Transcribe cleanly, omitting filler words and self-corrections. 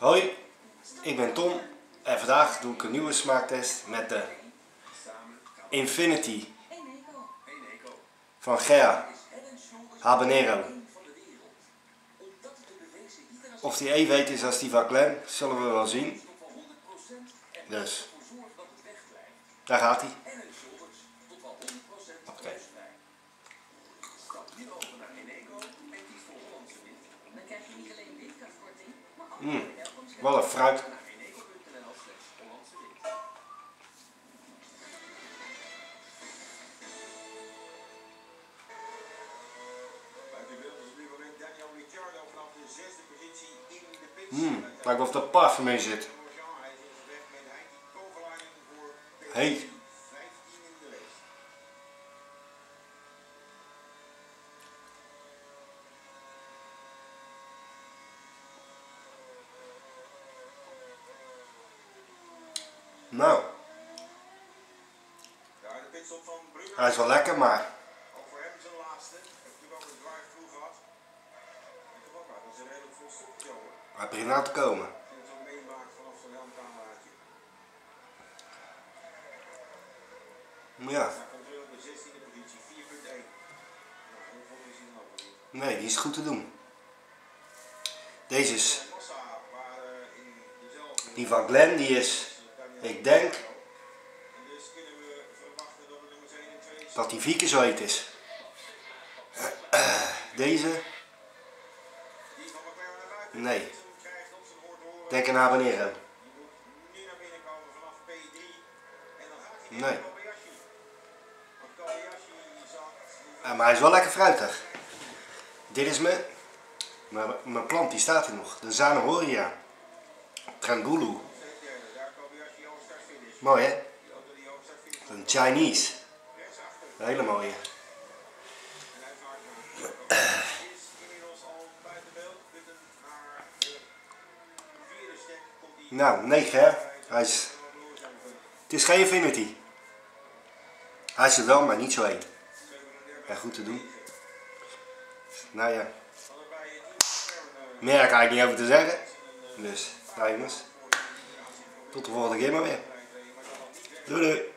Hoi, ik ben Tom en vandaag doe ik een nieuwe smaaktest met de Infinity van Gea Habanero. Of die even heet is als die van Glen, zullen we wel zien. Dus, daar gaat hij. Oké. Wat een fruit. Lijkt wel of er parfum in zit. Heet. Nou. Hij is wel lekker, maar hij begint nou te komen. Ja. Nee, die is goed te doen. Deze is die van Glen, die is, ik denk dat die 4 keer zo heet is. Deze, nee, denk aan Habanero. Nee. Ja, maar hij is wel lekker fruitig. Dit is mijn plant, die staat hier nog. De Zanahoria Trangulu. Mooi hè? Een Chinese. Een hele mooie. Nou, 9 hè? Het is geen Infinity. Hij is er wel, maar niet zo heet. Ja, goed te doen. Nou ja. Meer heb ik eigenlijk niet over te zeggen. Dus, nou jongens. Tot de volgende keer maar weer. Doei doei.